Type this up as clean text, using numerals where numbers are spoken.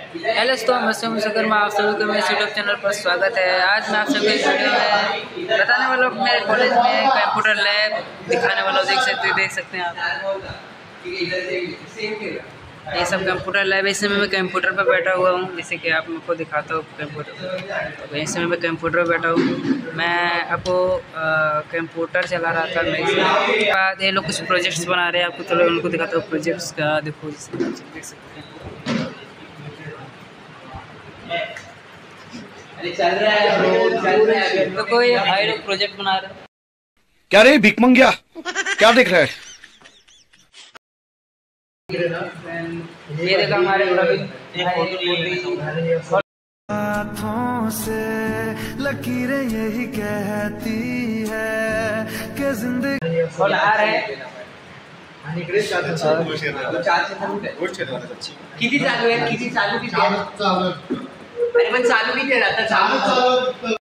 Hello दोस्तों, मैं शकर आप सभी को मेरे यूट्यूब चैनल पर स्वागत है। आज मैं आप सभी इस वीडियो में बताने वाला हूँ मेरे कॉलेज में कंप्यूटर लैब दिखाने वाला हूँ। देख सकते हैं आप, ये सब कंप्यूटर लैब है। इसमें मैं कंप्यूटर पर बैठा हुआ हूँ, जैसे कि आप मेरे को दिखाता हूँ कंप्यूटर। तो इसमें मैं कंप्यूटर पर बैठा हूँ। मैं आपको कंप्यूटर चला रहा था। मैं इसके बाद ये लोग कुछ प्रोजेक्ट्स बना रहे हैं, आपको चलो उनको दिखाता हूँ प्रोजेक्ट्स का। देखो जैसे देख सकते हैं, चल रहा है तो कोई भाई लोग प्रोजेक्ट बना रहे हैं। क्या रे भिख मंगिया, क्या देख रहा है? ये देखा हमारे हाथों से लकीरें यही कहती है कि जिंदगी और आ रहे हैं। किती चालू आहे? अरे पण चालू किती आहे आता? चालू